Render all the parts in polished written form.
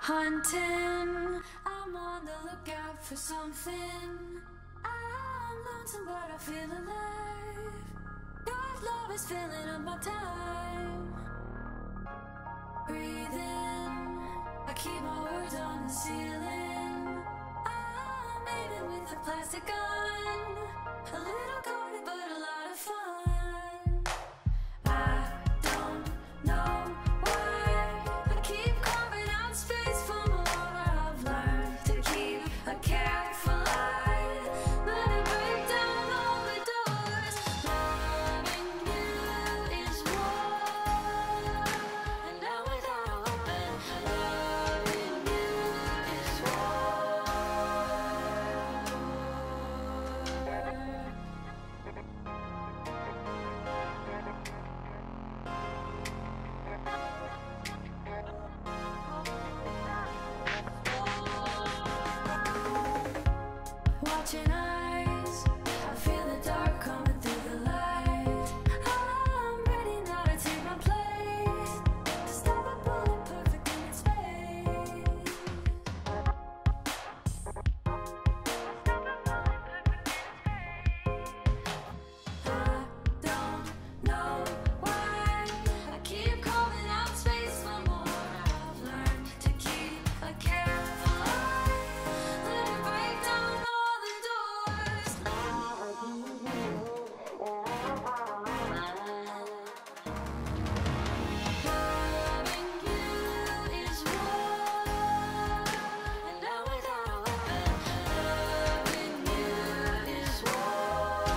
Hunting, I'm on the lookout for something. I'm lonesome but I feel alive. God's love is filling up my time. Breathing, I keep my words on the ceiling. I'm aiming with a plastic gun. A little guarded but a lot of fun. I don't know why I keep carving out space for more. I've learned to keep a careful eye. Let it break down all the doors. Loving you is war, and now without a weapon. Loving you is war. Watching eyes, I feel the dark coming through the light. I'm ready now to take my place, to stop a bullet perfect in its space. I don't know why I keep carving out space for more. I've learned to keep a careful eye. Let it break down all the doors. Loving you is war, and now without a weapon. Loving you is war.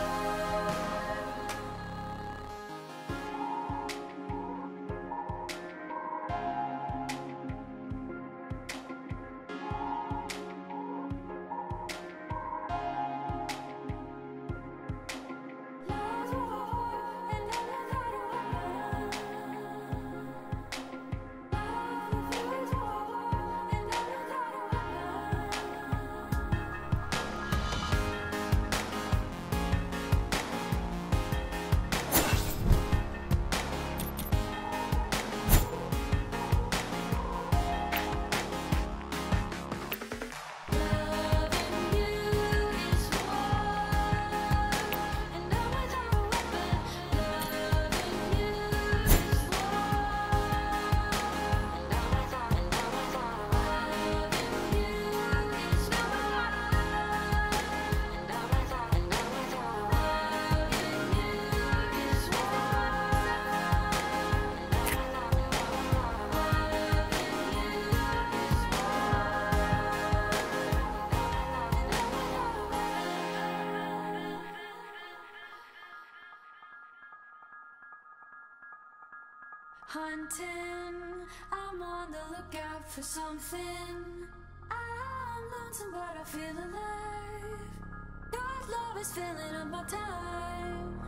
Hunting, I'm on the lookout for something. I'm lonesome but I feel alive. God's love is filling up my time.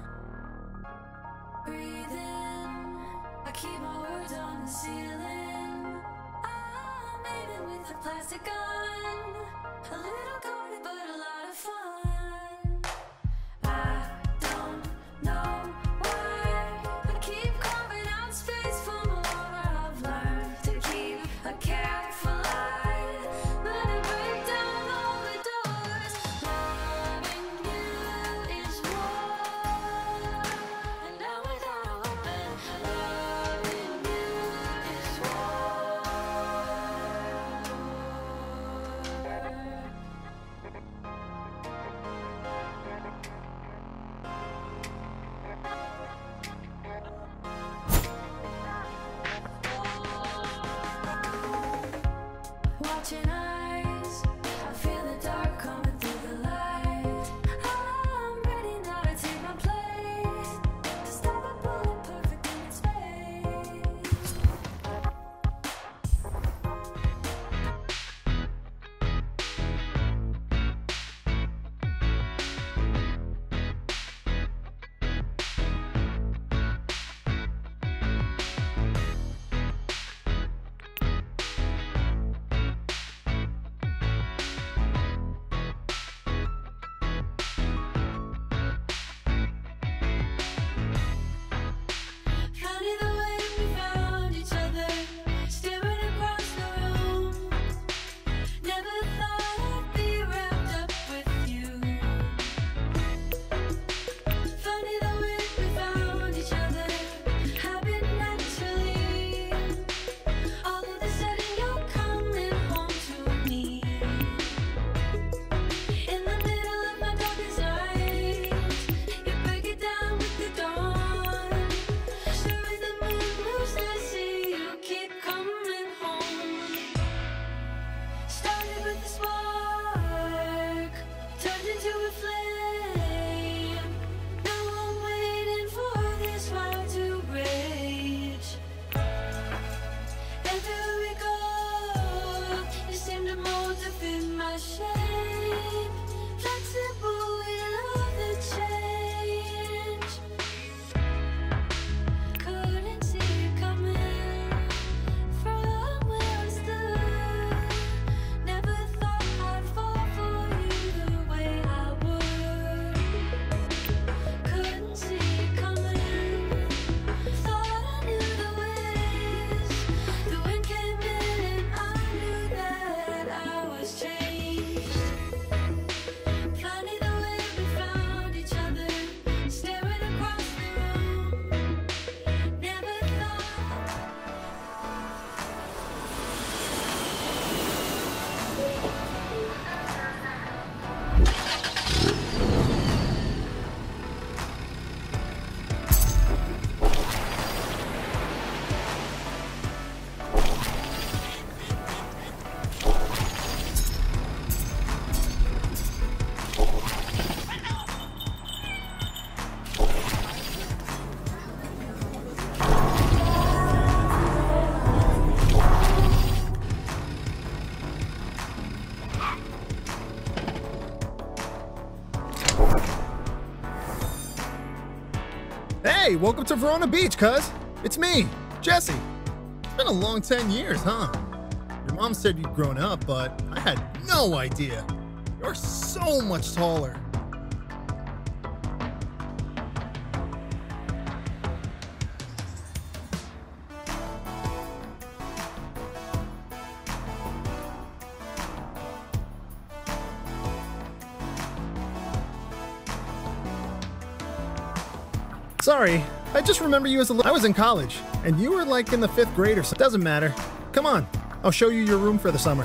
Breathing, I keep my words on the ceiling. I'm aiming with a plastic gun. A little guarded but a lot of fun. I don't know why I keep carving out space for more. I've learned to keep a careful eye. Let it break down all the doors. Loving you is war, and now without a weapon. Loving you is war. Watching eyes, I feel the dark coming through the light. I'm ready now to take my place, to stop a bullet perfect in its space. spark turned into a flame. Now I'm waiting for this fire to rage. Everywhere we go, you seem to mold to fit my shape. Flexible, we love the change. Couldn't see it coming from where I stood. Never thought I'd fall for you the way I would. Couldn't see it coming. Thought I knew the ways. The wind came in and I knew that I was changed. Funny the way we found each other, staring across the room. Never thought. Hey, welcome to Verona Beach, cuz. It's me, Jesse. It's been a long 10 years, huh? Your mom said you'd grown up, but I had no idea. You're so much taller. Sorry, I just remember you as I was in college, and you were like in the 5th grade or so. Doesn't matter. Come on, I'll show you your room for the summer.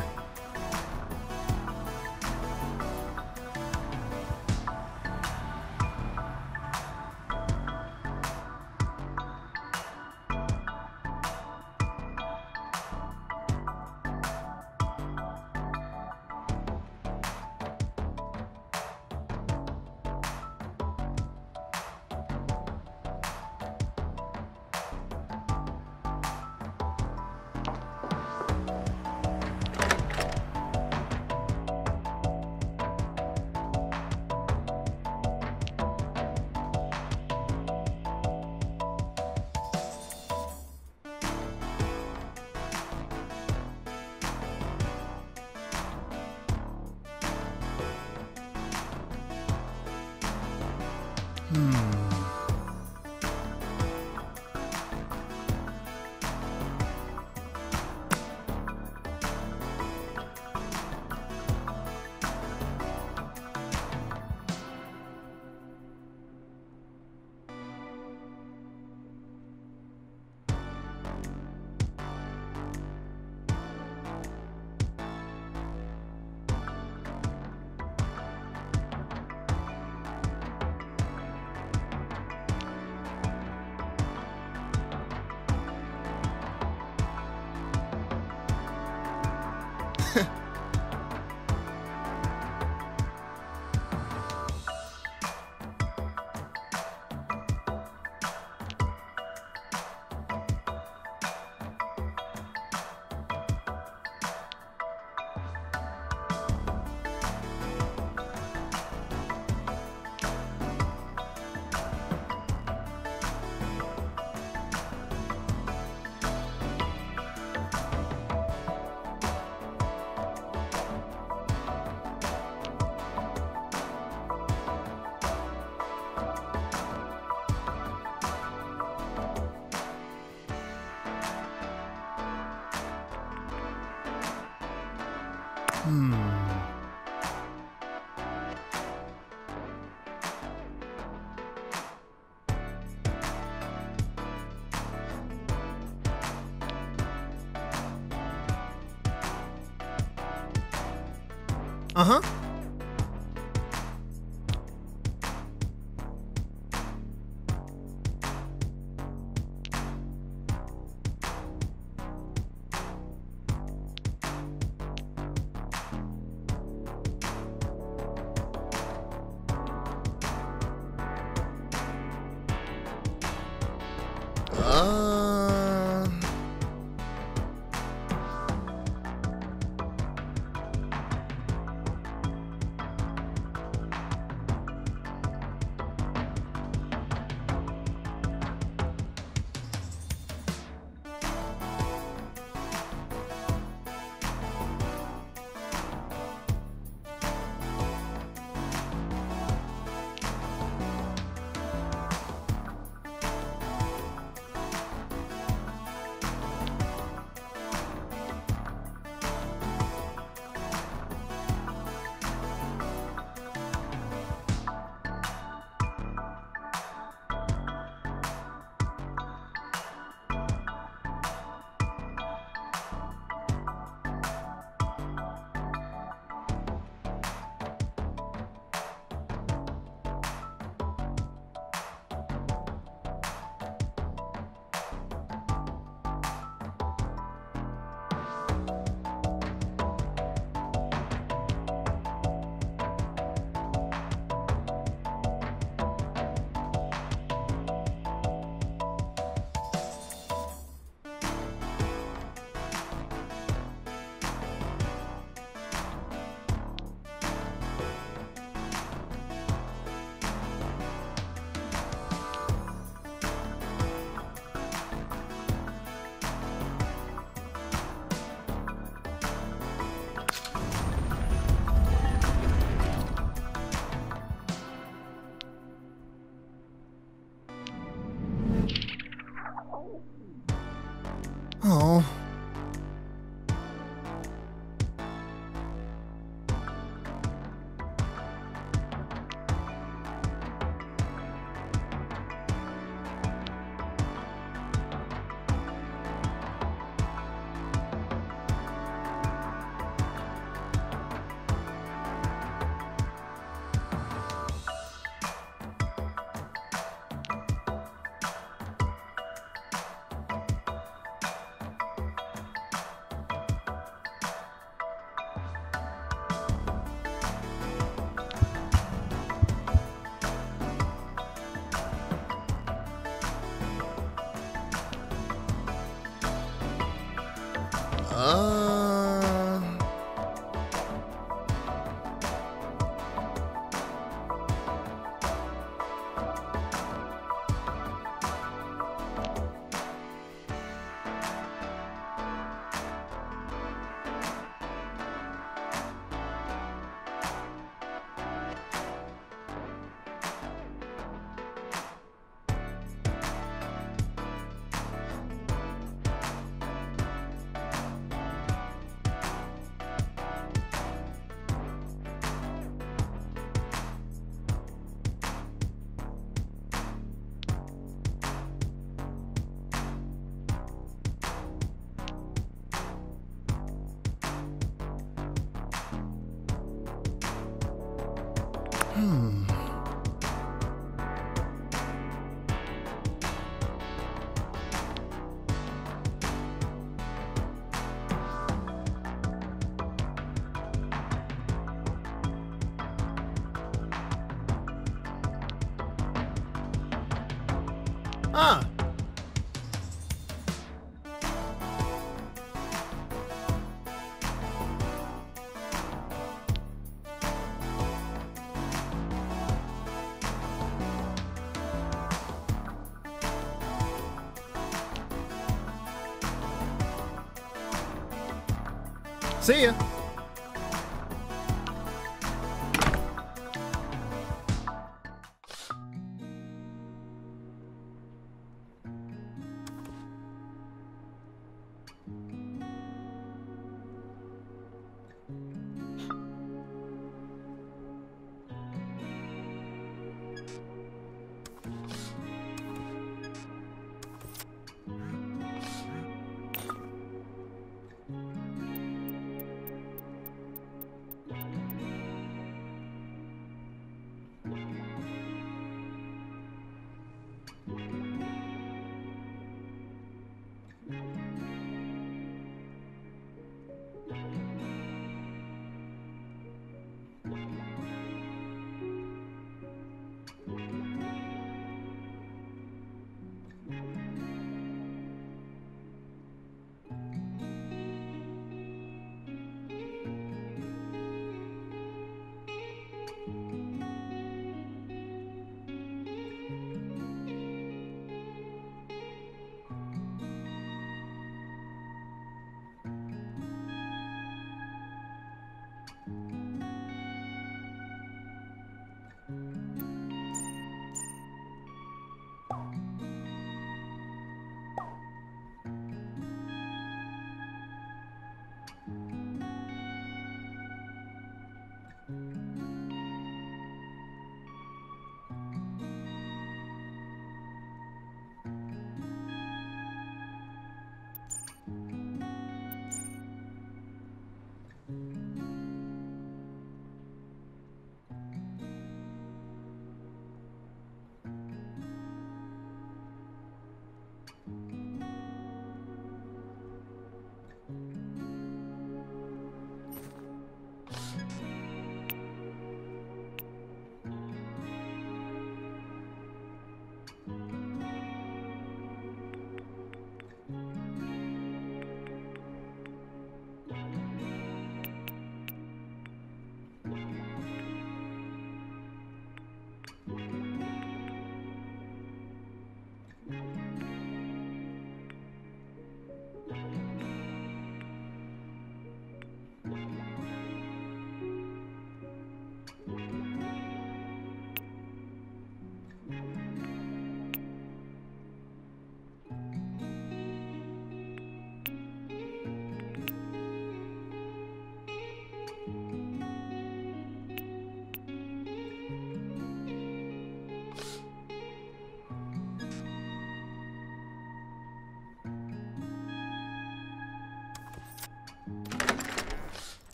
Uh-huh. Ah! See ya!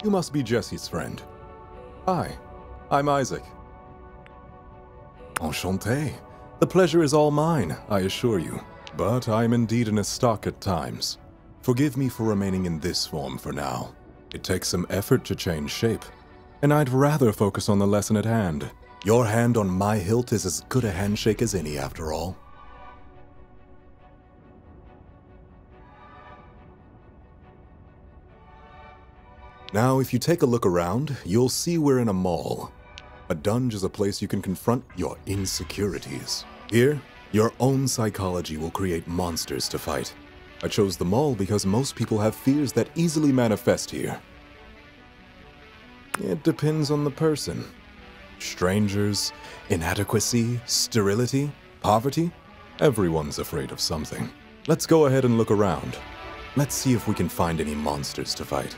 You must be Jesse's friend. Hi, I'm Isaac. Enchanté. The pleasure is all mine, I assure you. But I am indeed in a stock at times. Forgive me for remaining in this form for now. It takes some effort to change shape, and I'd rather focus on the lesson at hand. Your hand on my hilt is as good a handshake as any, after all. Now, if you take a look around, you'll see we're in a mall. A dungeon is a place you can confront your insecurities. Here, your own psychology will create monsters to fight. I chose the mall because most people have fears that easily manifest here. It depends on the person. Strangers, inadequacy, sterility, poverty. Everyone's afraid of something. Let's go ahead and look around. Let's see if we can find any monsters to fight.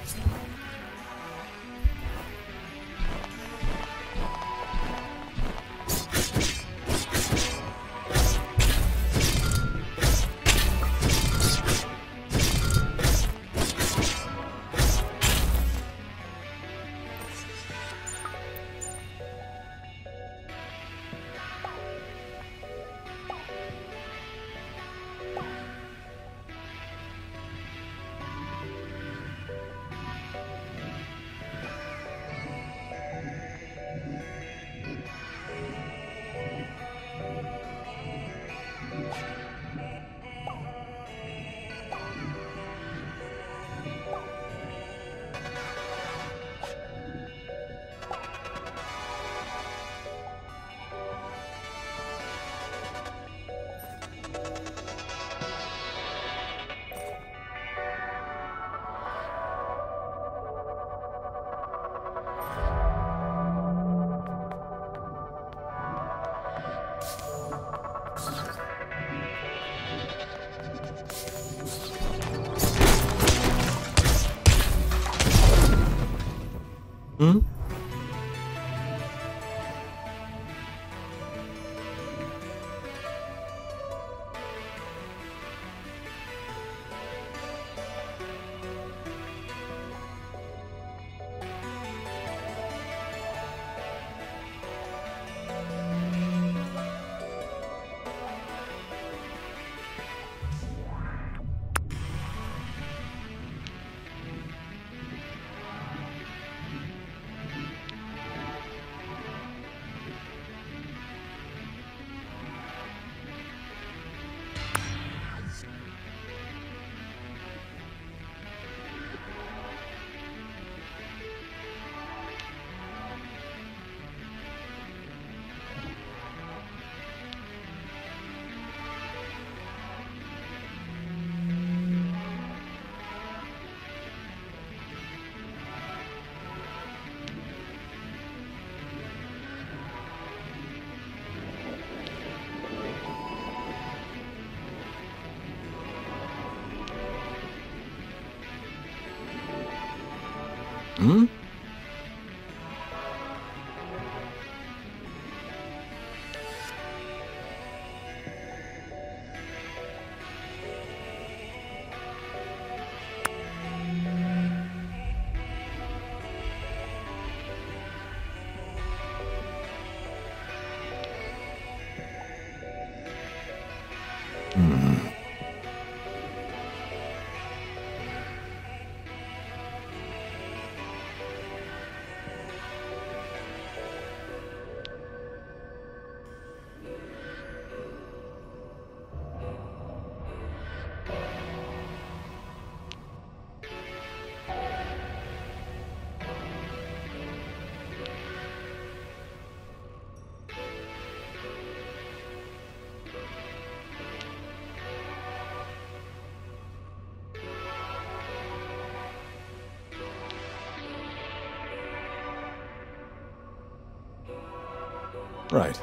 Right.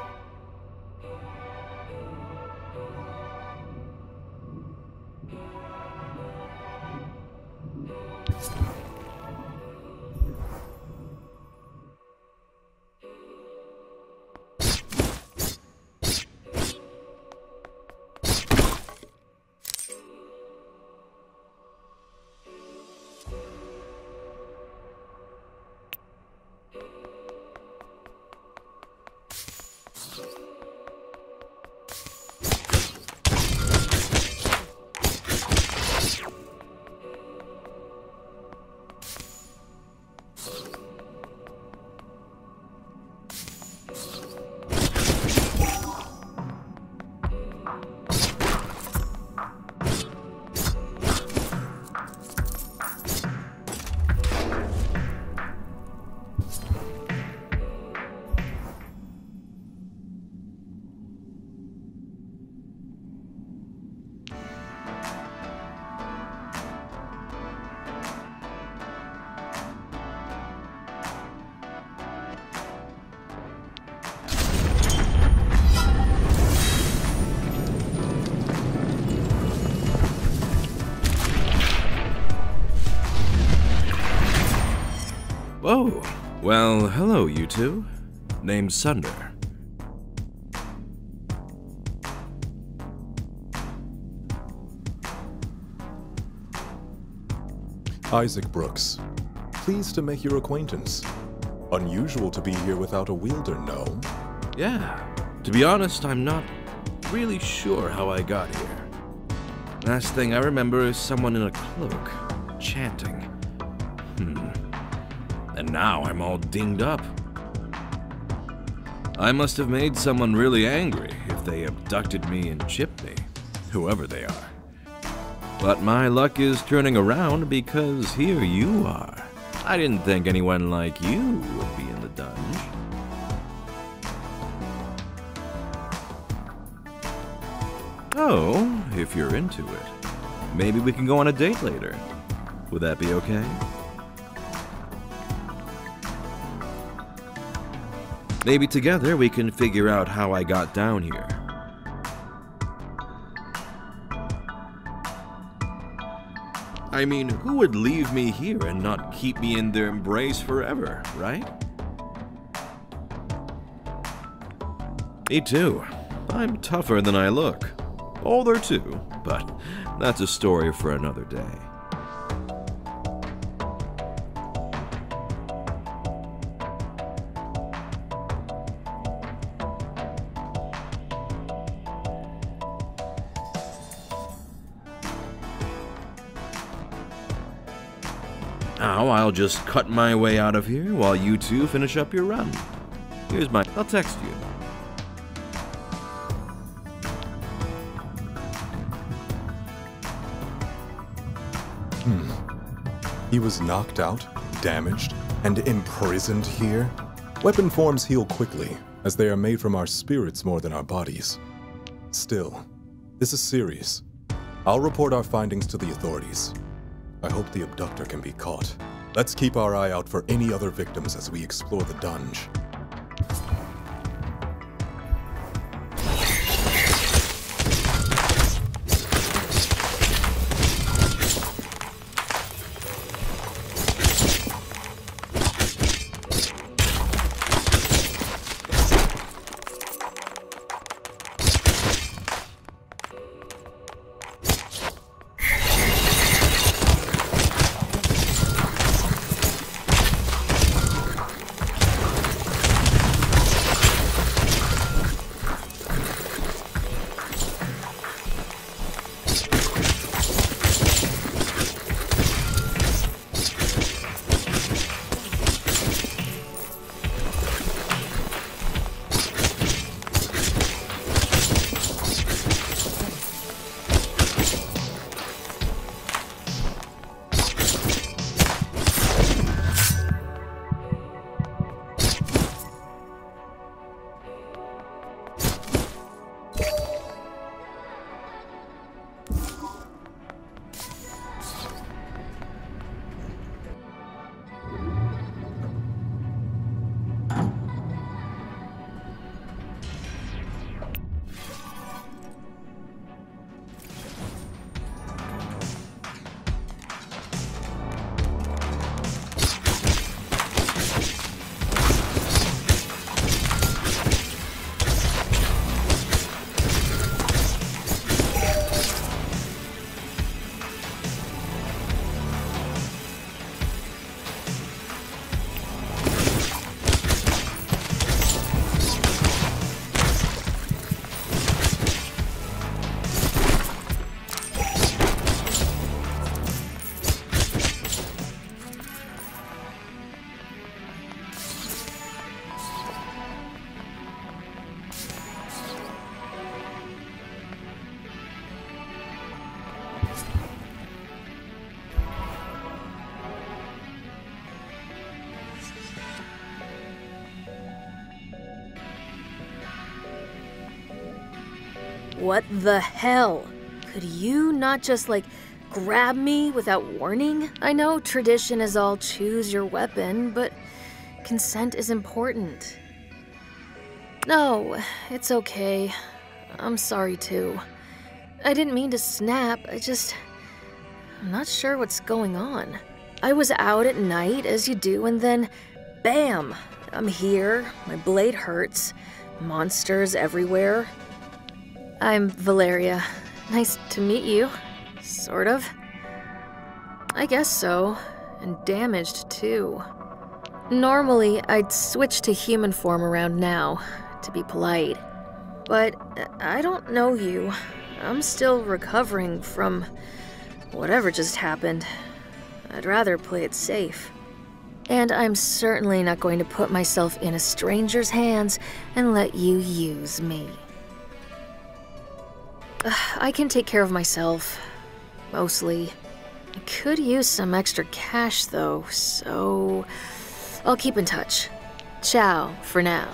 Oh, well, hello, you two. Name's Sunder. Isaac Brooks. Pleased to make your acquaintance. Unusual to be here without a wielder, no? Yeah, to be honest, I'm not really sure how I got here. Last thing I remember is someone in a cloak, chanting. And now I'm all dinged up. I must have made someone really angry if they abducted me and chipped me, whoever they are. But my luck is turning around because here you are. I didn't think anyone like you would be in the dungeon. Oh, if you're into it, maybe we can go on a date later. Would that be okay? Maybe together we can figure out how I got down here. I mean, who would leave me here and not keep me in their embrace forever, right? Me too. I'm tougher than I look. Older too, but that's a story for another day. Now I'll just cut my way out of here while you two finish up your run. Here's my... I'll text you. He was knocked out, damaged, and imprisoned here? Weapon forms heal quickly, as they are made from our spirits more than our bodies. Still, this is serious. I'll report our findings to the authorities. I hope the abductor can be caught. Let's keep our eye out for any other victims as we explore the dungeon. What the hell? Could you not just, grab me without warning? I know tradition is all choose your weapon, but consent is important. No, it's okay. I'm sorry too. I didn't mean to snap, I'm not sure what's going on. I was out at night, as you do, and then, bam! I'm here, my blade hurts, monsters everywhere. I'm Valeria. Nice to meet you. Sort of. I guess so. And damaged, too. Normally, I'd switch to human form around now, to be polite. But I don't know you. I'm still recovering from whatever just happened. I'd rather play it safe. And I'm certainly not going to put myself in a stranger's hands and let you use me. I can take care of myself. Mostly. I could use some extra cash, though, so I'll keep in touch. Ciao for now.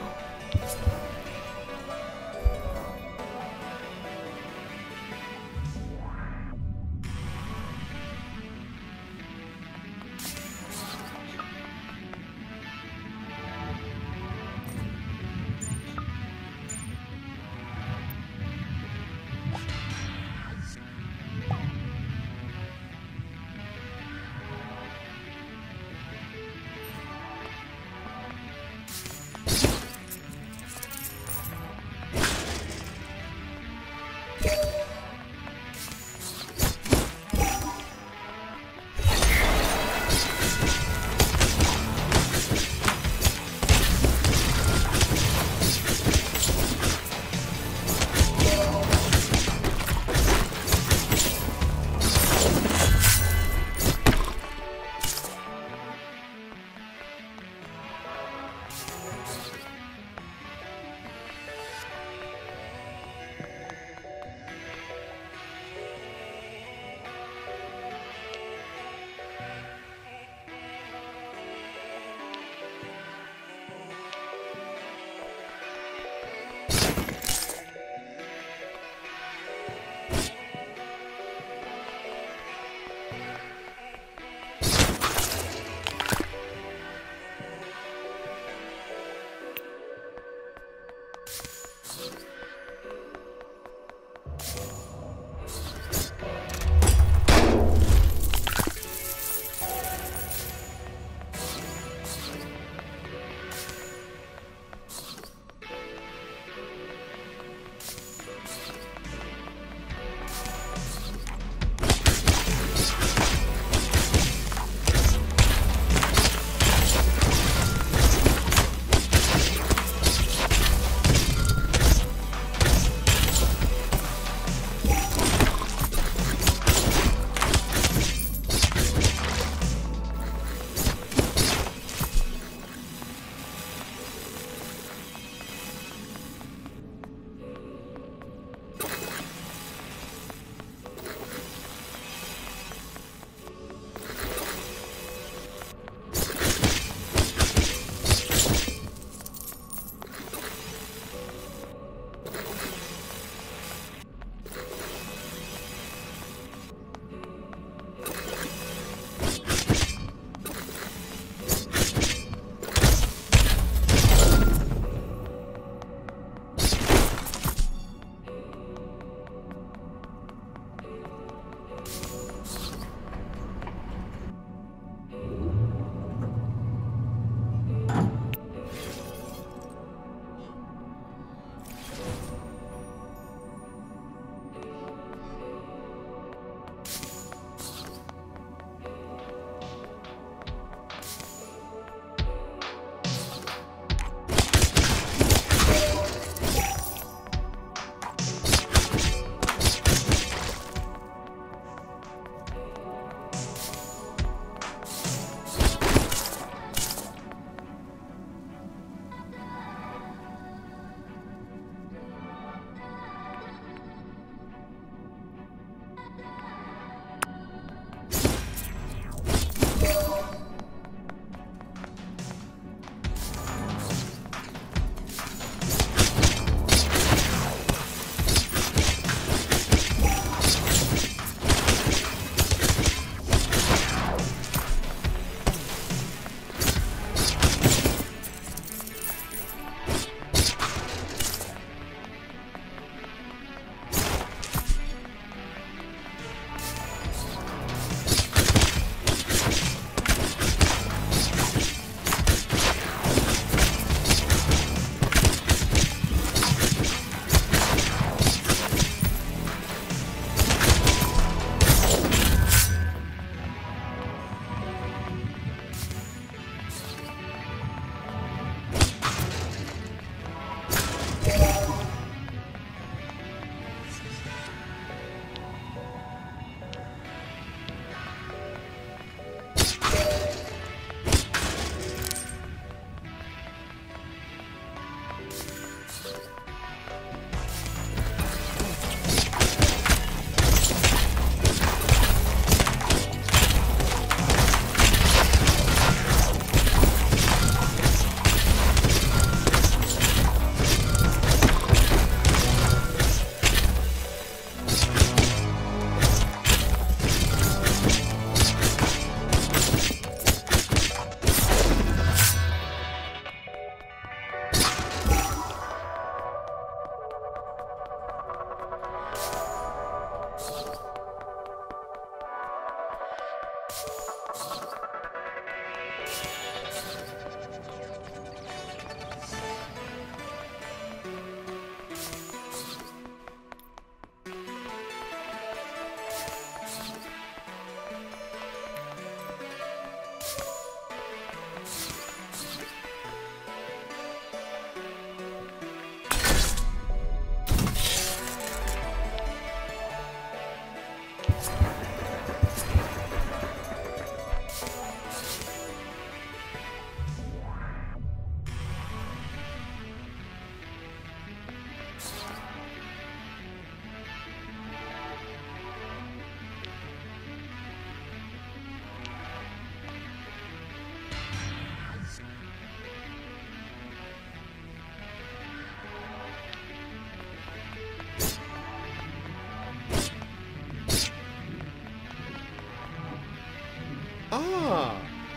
Ah!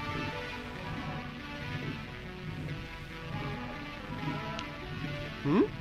Hmm?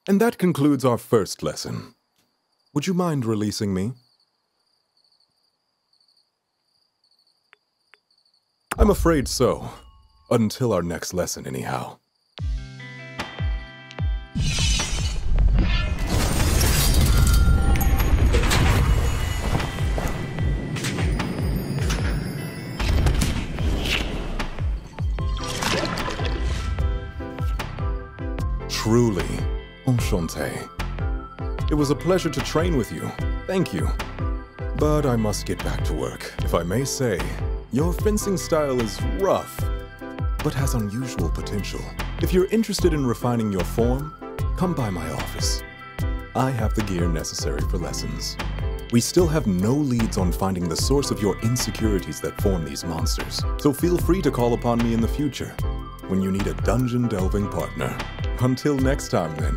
And that concludes our first lesson. Would you mind releasing me? I'm afraid so. Until our next lesson, anyhow. Truly, enchanté. It was a pleasure to train with you. Thank you. But I must get back to work. If I may say, your fencing style is rough, but has unusual potential. If you're interested in refining your form, come by my office. I have the gear necessary for lessons. We still have no leads on finding the source of your insecurities that form these monsters, so feel free to call upon me in the future when you need a dungeon delving partner. Until next time, then.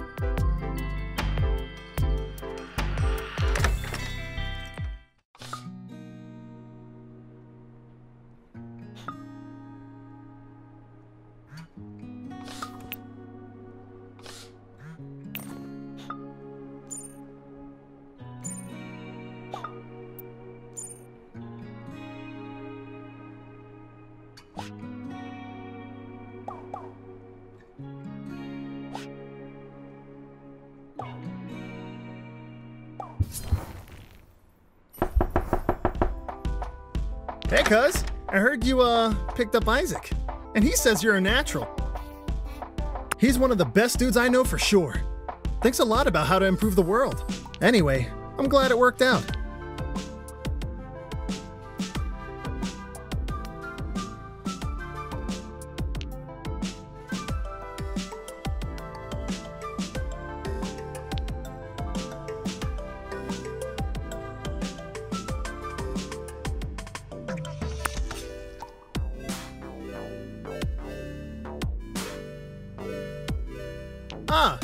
Hey, cuz. I heard you, picked up Isaac. And he says you're a natural. He's one of the best dudes I know for sure. Thinks a lot about how to improve the world. Anyway, I'm glad it worked out. Ah!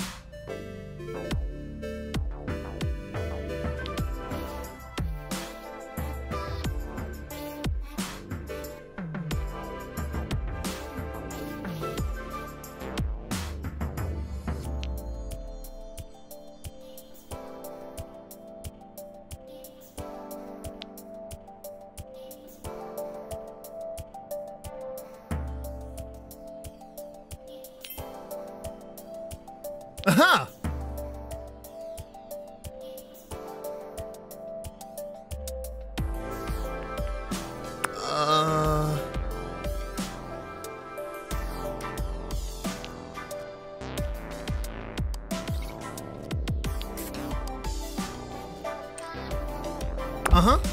Aha! Uh-huh.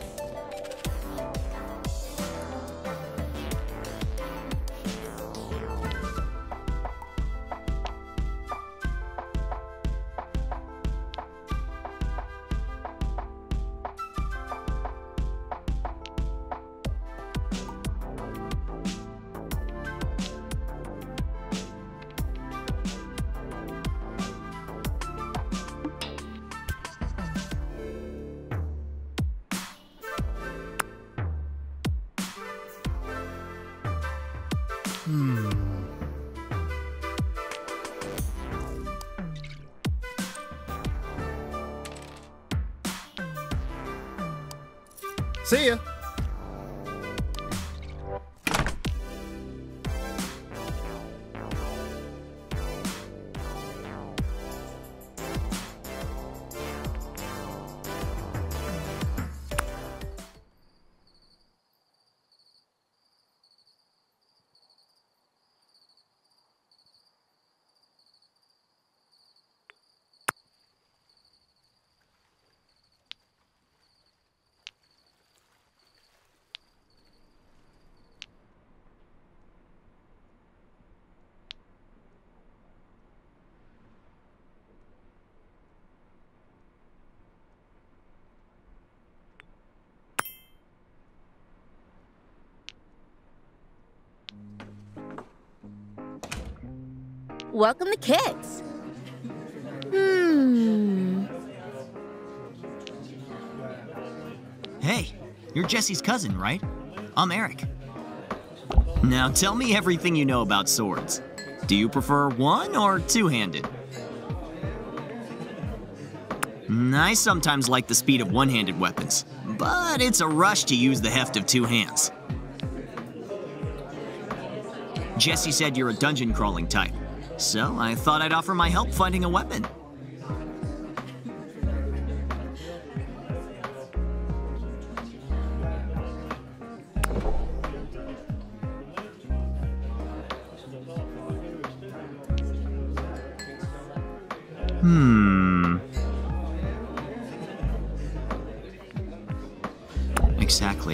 See ya. Welcome to Kids. Hey, you're Jesse's cousin, right? I'm Eric. Now tell me everything you know about swords. Do you prefer one or two-handed? I sometimes like the speed of one-handed weapons, but it's a rush to use the heft of two hands. Jesse said you're a dungeon crawling type, so I thought I'd offer my help finding a weapon. Exactly.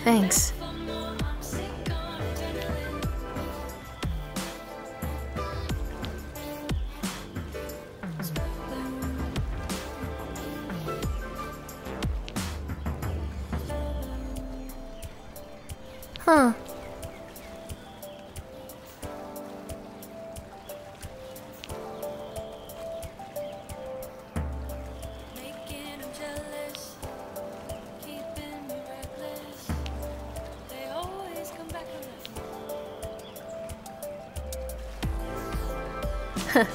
Thanks. Huh. Making them jealous, keeping me reckless. They always come back around.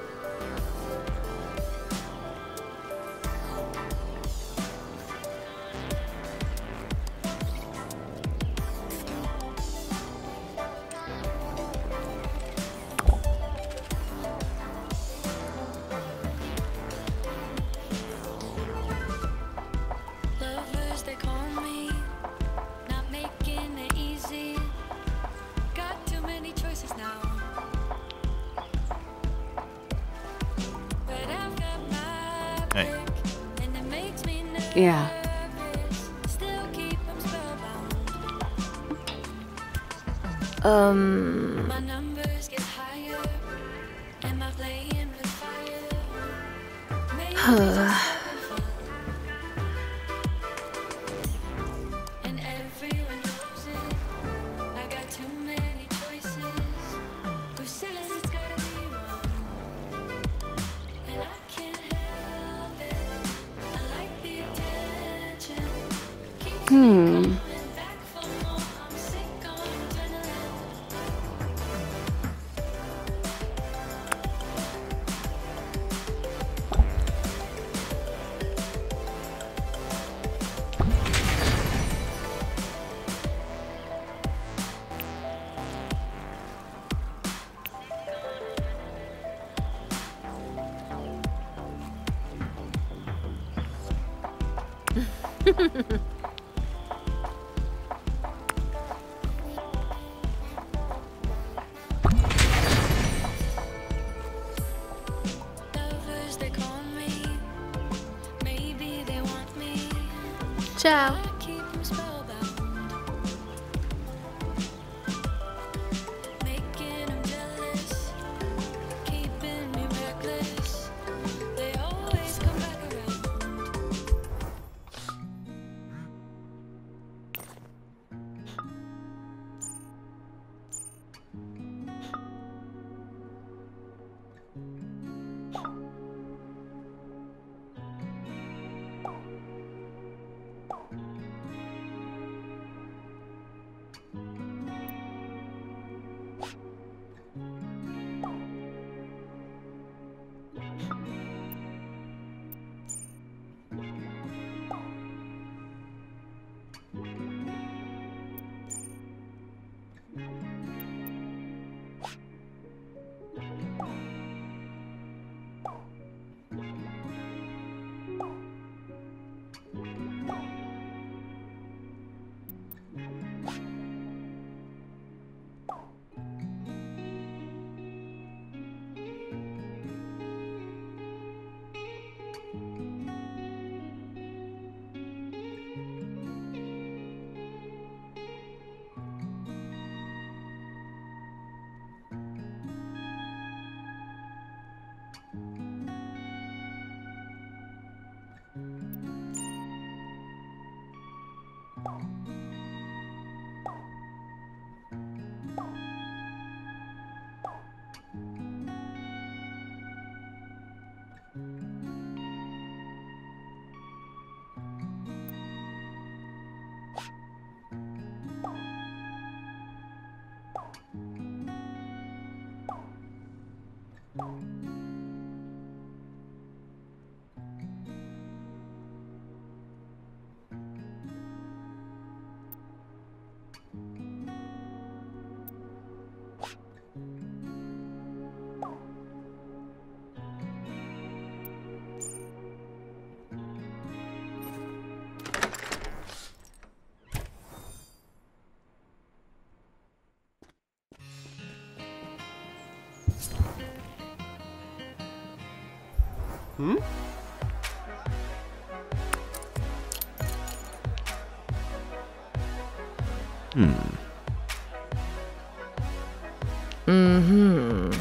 Lovers, they call me, not making it easy. Got too many choices now. But I've got my Hey. pick, and it makes me nervous. Yeah. Still keep 'em spellbound. My numbers get higher. Am I playing with fire? Maybe just having fun. And everyone knows it. I got too many choices. Who says it's gotta be one? And I can't help it. I like the attention. Keeps me coming back for more. I'm sick on adrenaline. Lovers, they call me. Maybe they want me. Ciao. I keep 'em spellbound. Making 'em jealous. Keeping me reckless. They always come back around. Mm-hmm.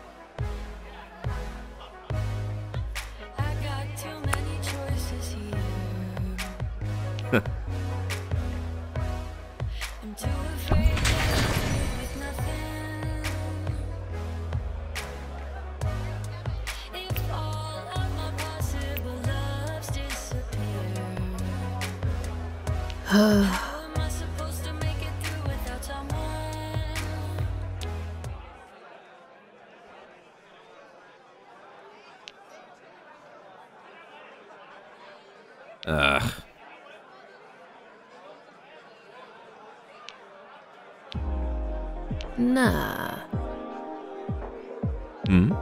I got too many choices here. I'm too afraid to live with nothing. If all of my possible loves disappear, how am I supposed to make it through without someone? Ugh. Nah. Hmm?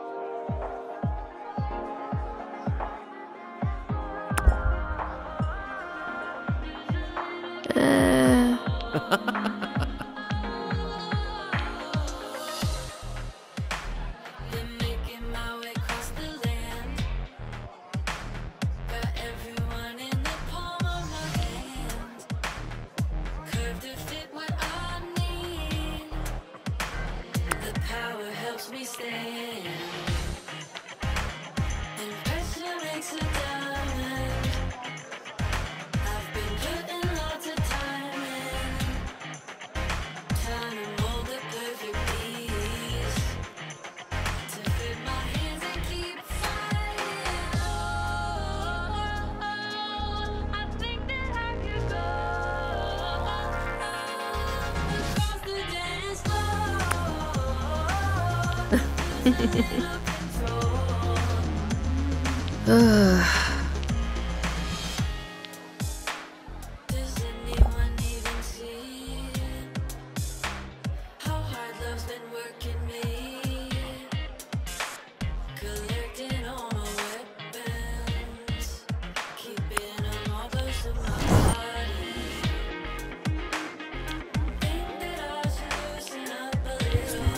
Been making my way across the land. Got everyone in the palm of my hand. Curved to fit what I need. The power helps me stand. And pressure makes a diamond. I've been putting lots of time in. Trying to mold the perfect piece. To fit my hands and keep fighting. I think that I could go across the dance floor. Losing little control. Does anyone even see how hard love's been working me? Collecting all my weapons, keeping them all close to my body. Think that I should loosen up a little.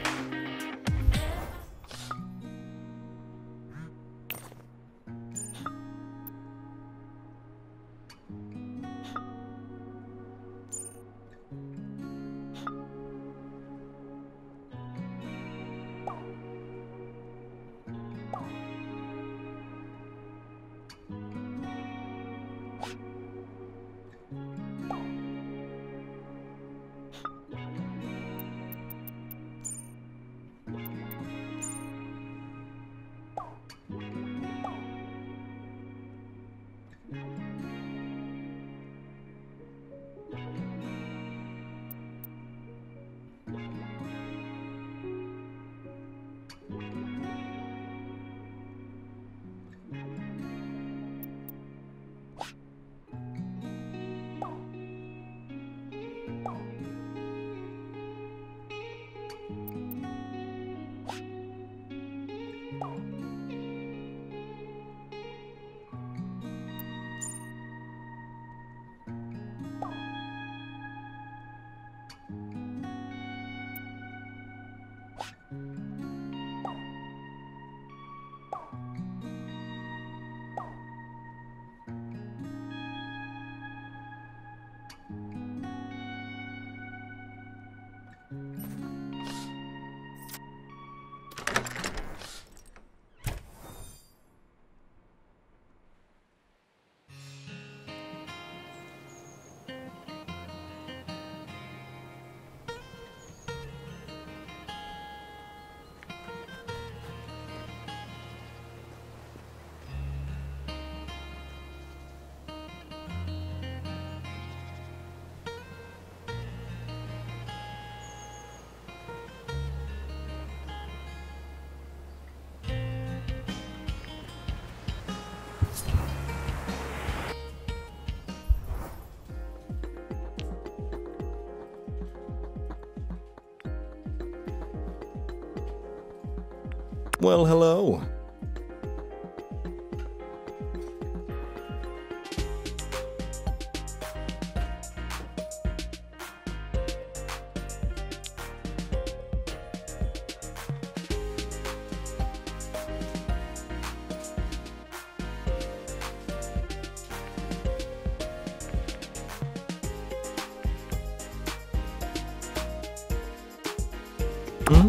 Well, hello. Hmm?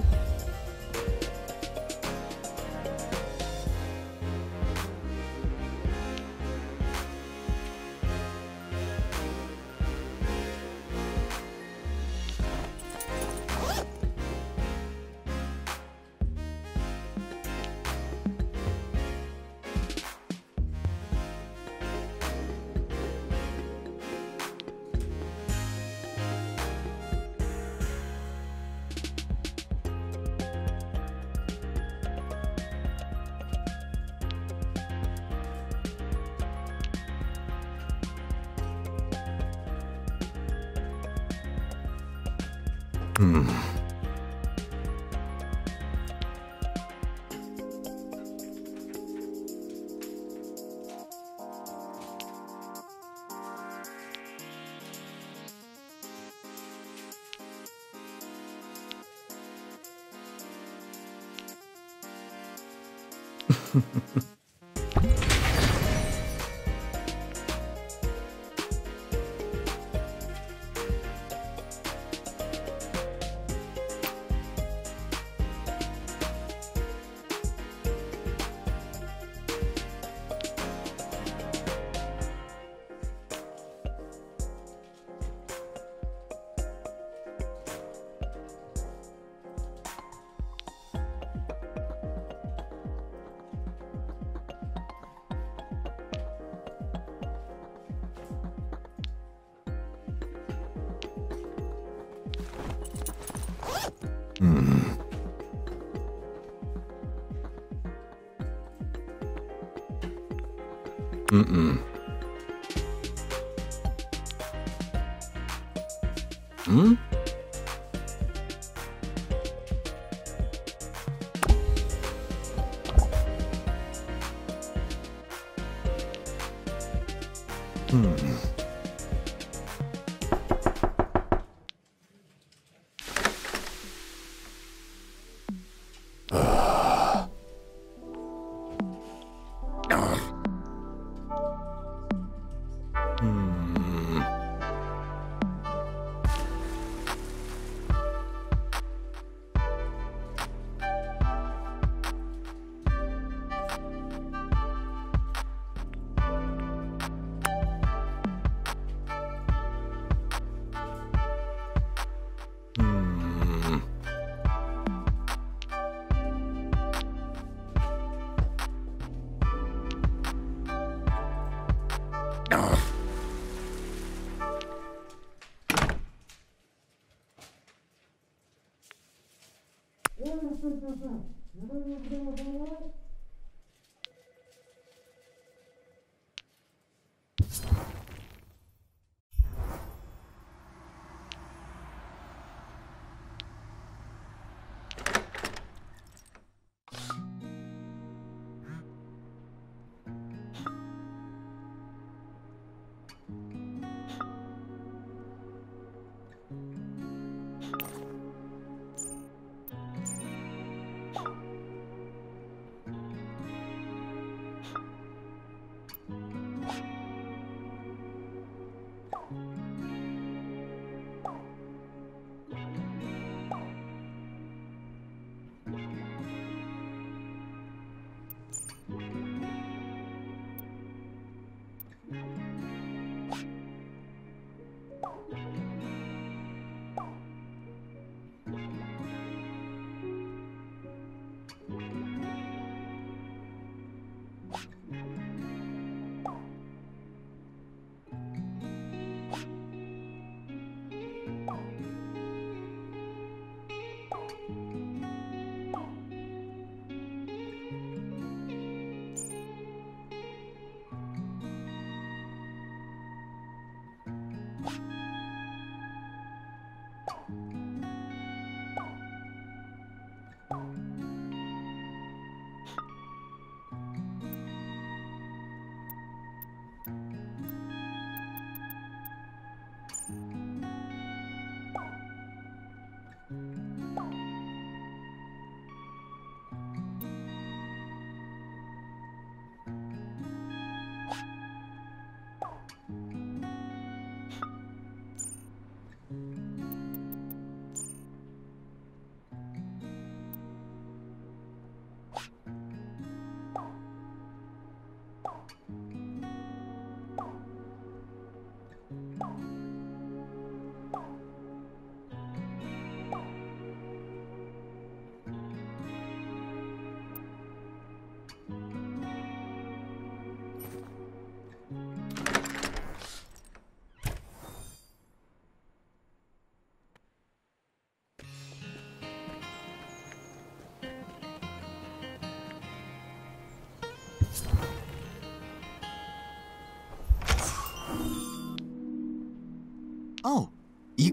Mm-mm. Hmm?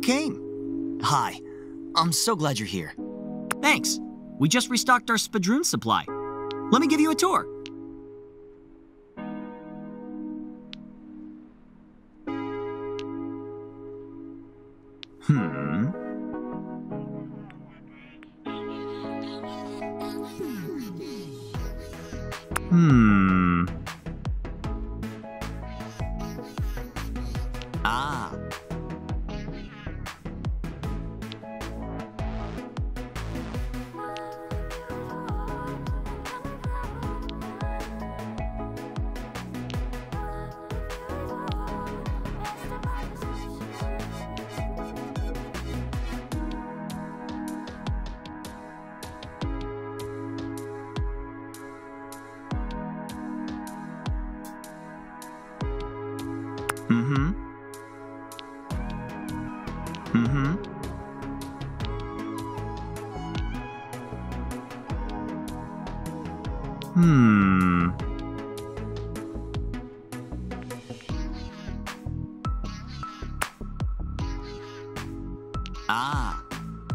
came. Hi. I'm so glad you're here. Thanks. We just restocked our spadroon supply. Let me give you a tour. Ah. Ah.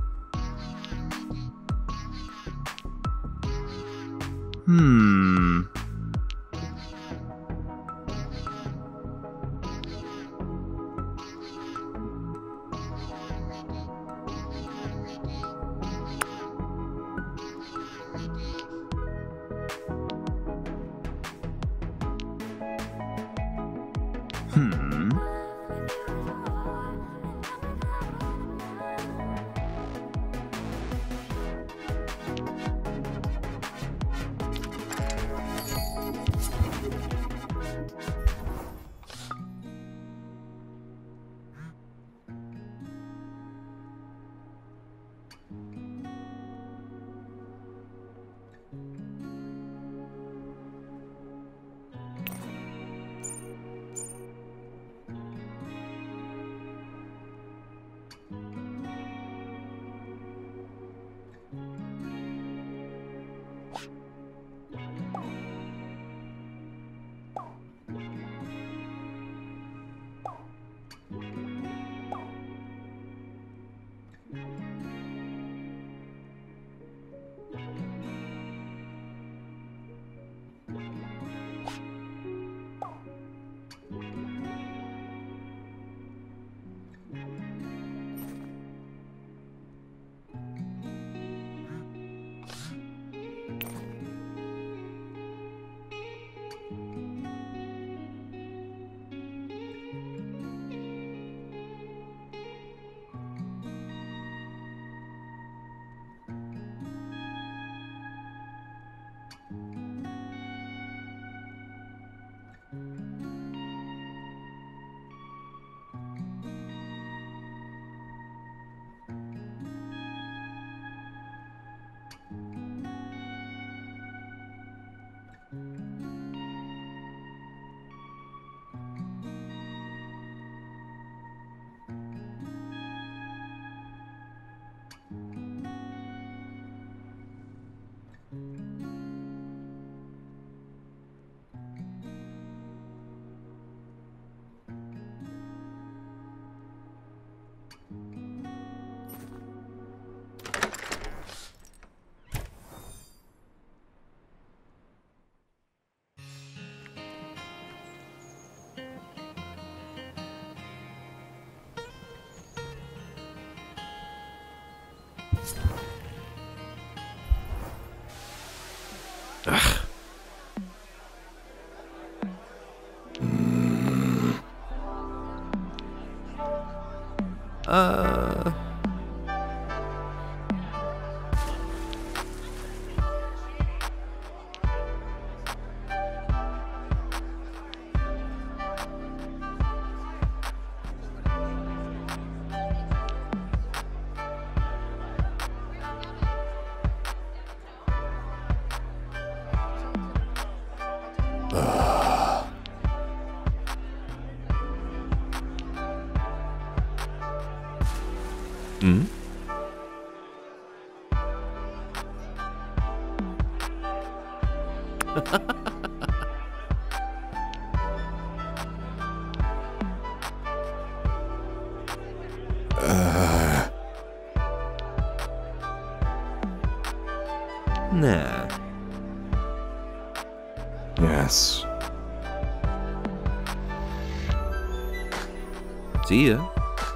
Ugh. Hmm? Nah. Yes. See ya.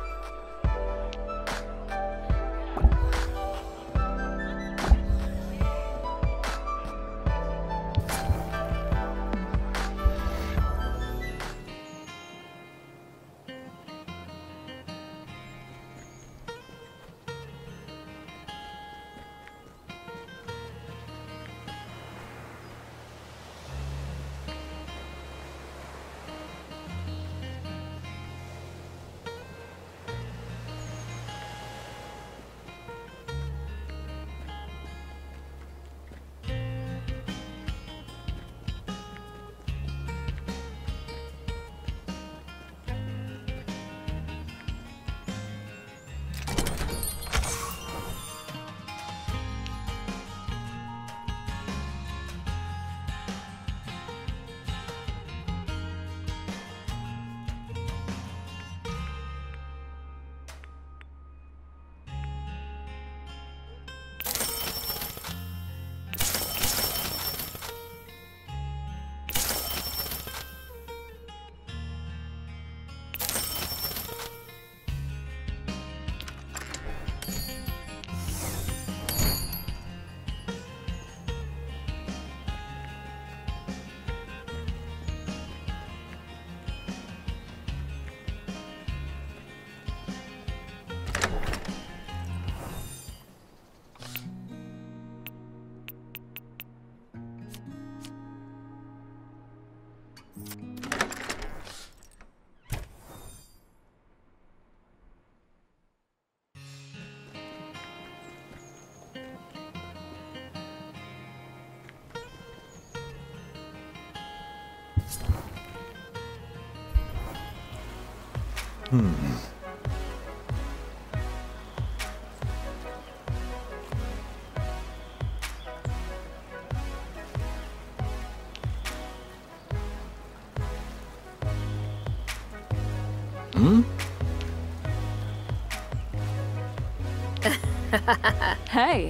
Hey.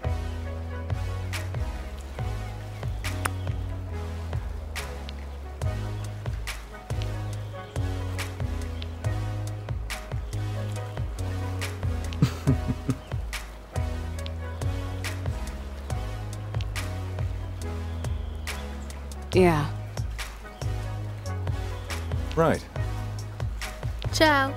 Yeah. Right. Ciao.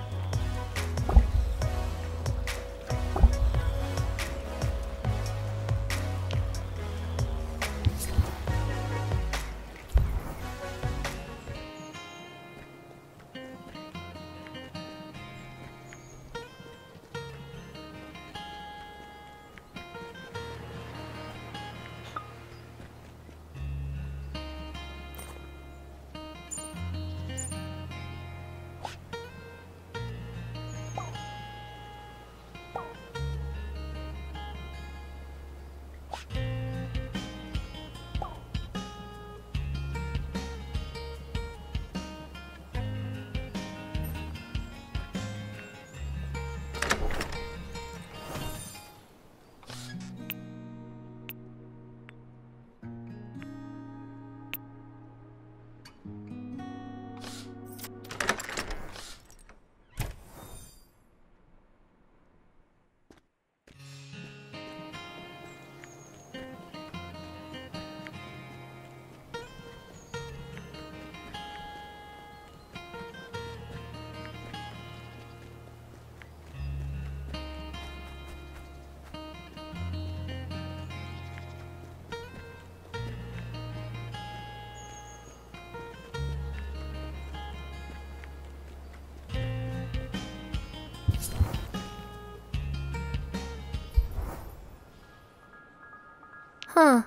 Huh.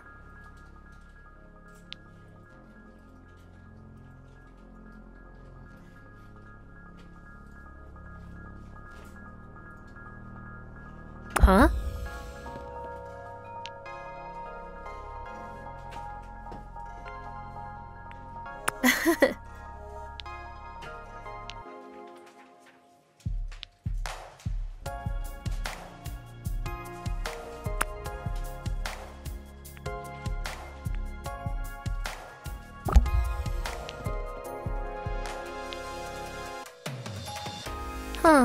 Huh? Huh.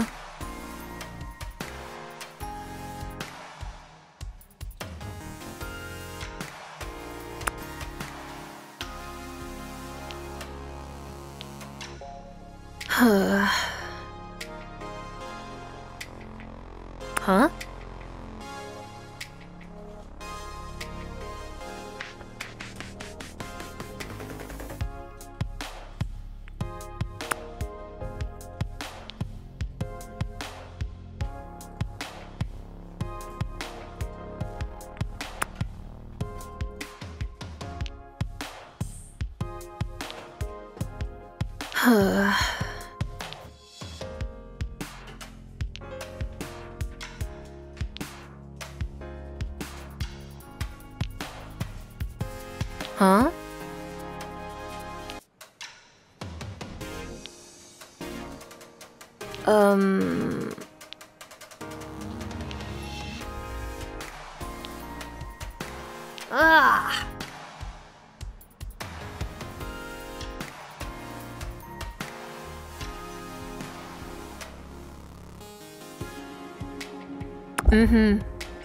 Huh? Huh? Huh? Ah! Mm-hmm.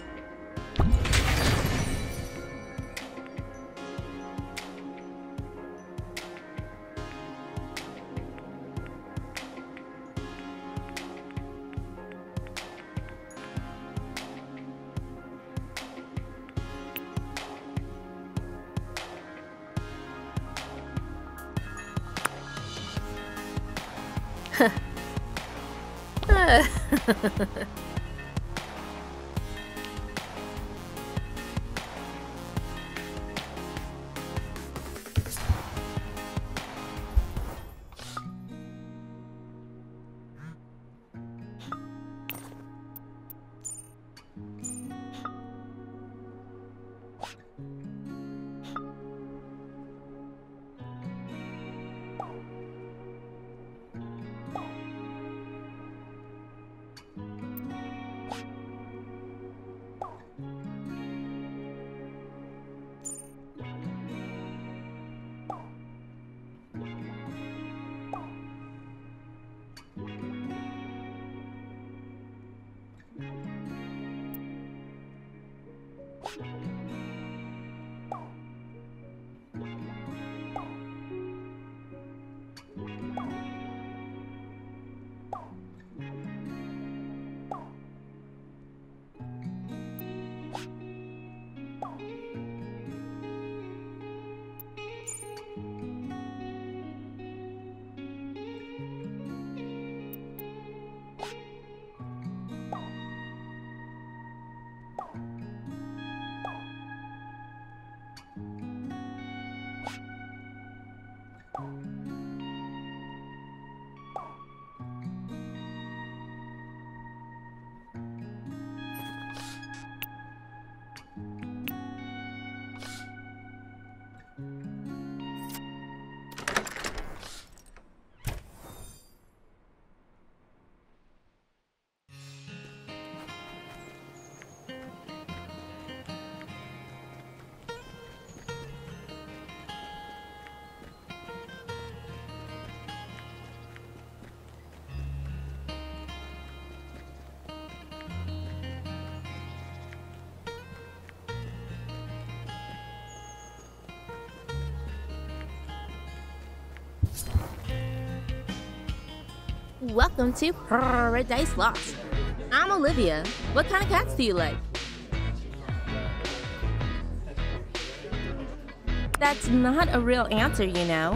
Welcome to Paradise Lost. I'm Olivia. What kind of cats do you like? That's not a real answer, you know.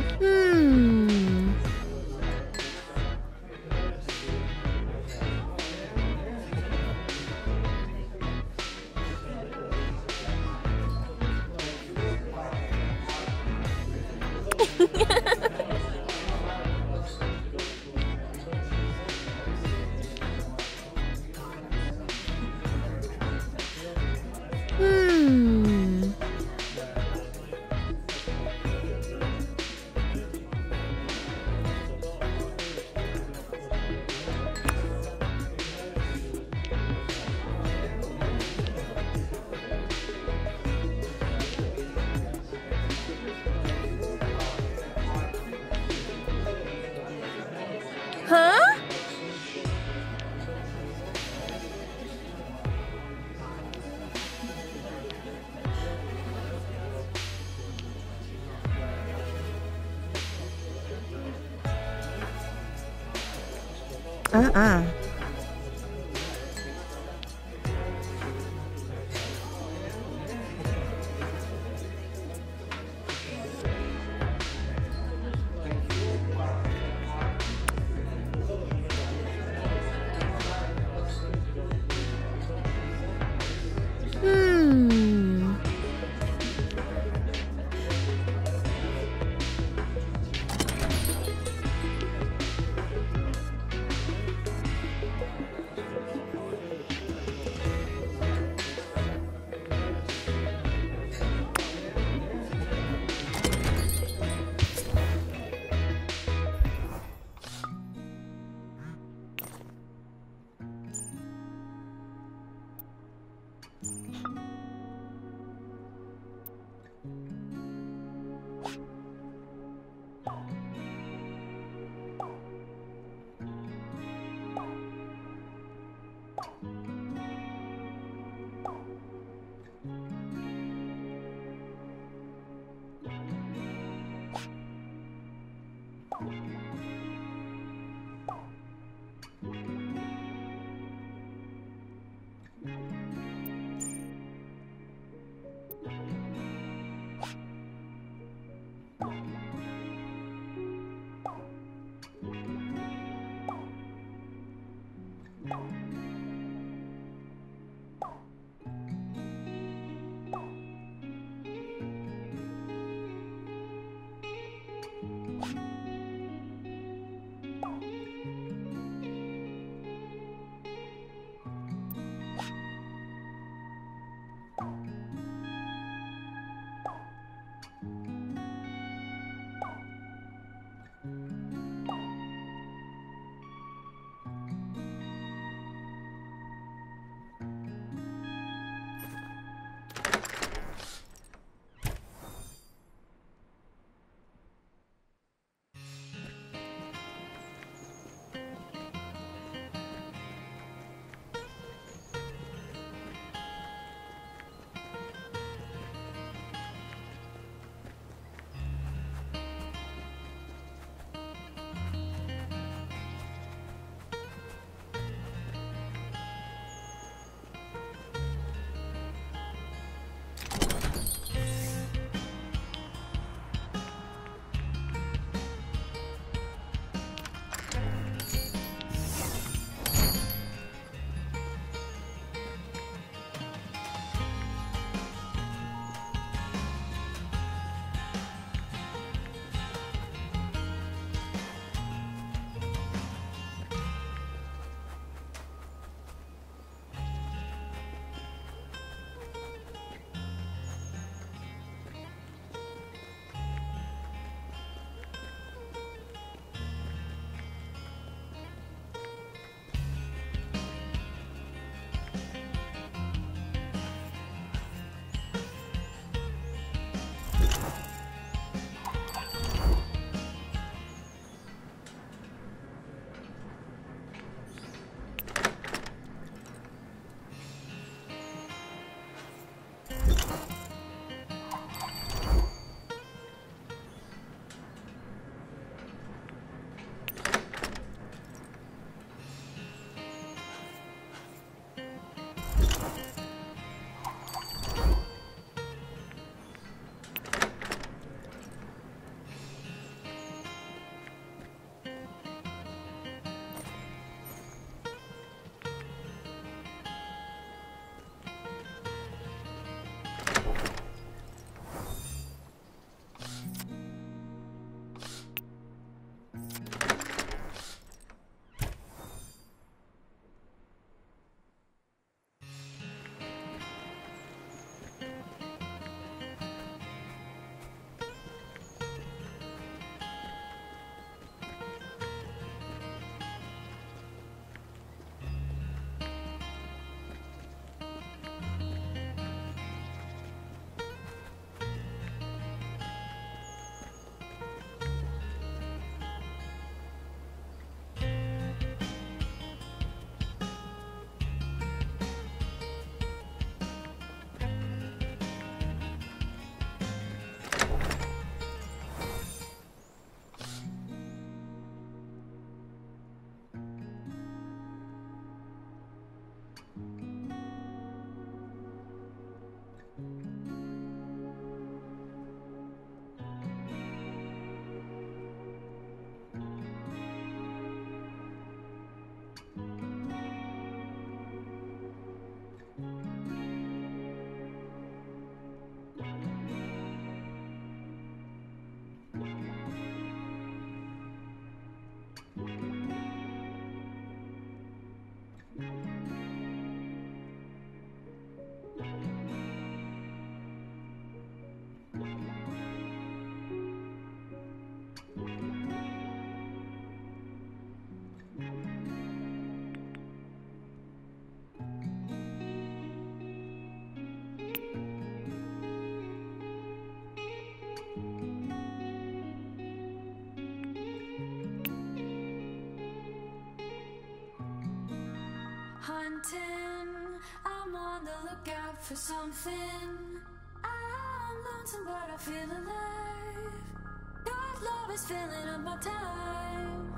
up for something. I'm lonesome, but I feel alive. God's love is filling up my time.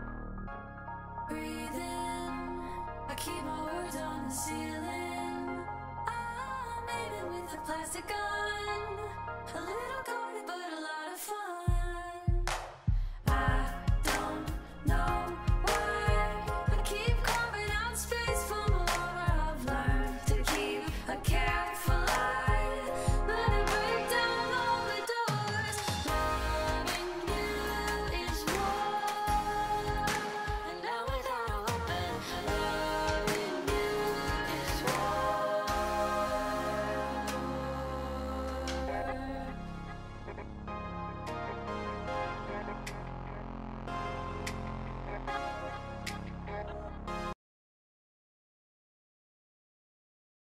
Breathing, I keep my words on the ceiling. I'm aiming with a plastic gun.